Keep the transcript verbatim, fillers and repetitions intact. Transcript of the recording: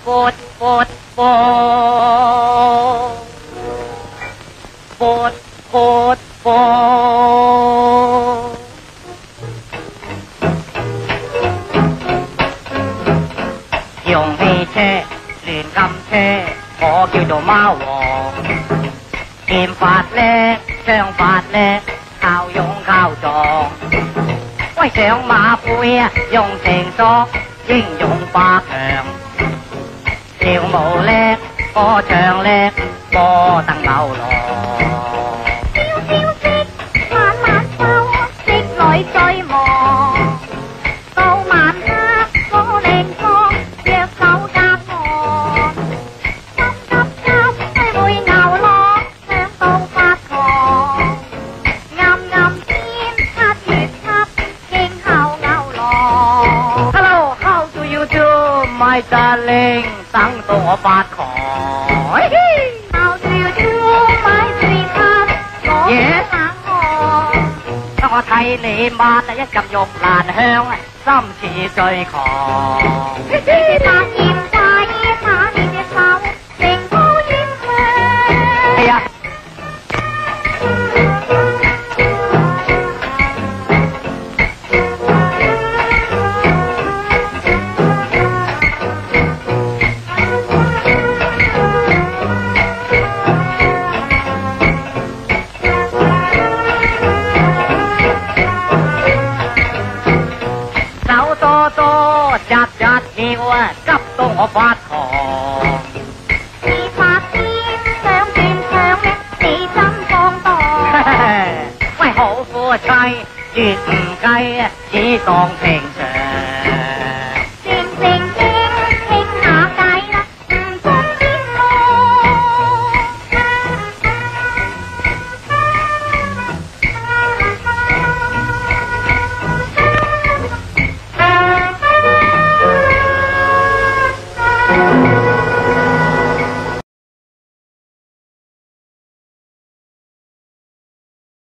撥撥撥撥撥撥，用汽車亂咁車，我叫做貓王。劍法叻，槍法叻，靠勇靠撞。喂，上馬背啊，用成索，英勇霸強。跳舞叻，歌唱叻，歌登牛郎。 朝朝夕，晚晚收，夕裏最忙。到晚黑，我靚歌，約手夾岸。急急急，去會牛郎，唱到發狂。暗暗天，七月七，應候牛郎。 Hello, how do you do, my darling？ 等到我發狂。 How do you do, my sweetheart？ 我冷漠。 我睇你抹一撳玉蘭香，心似醉狂。 你是百厭快，把你隻手成鋪煙香。 哎呀！手多多，扎扎跳啊，急到我發狂。 是發癲，想轉唱呢，你真放蕩。 喂，好夫妻，絕唔計啊，只當平常。 靜靜傾傾下計啦，唔中邊個？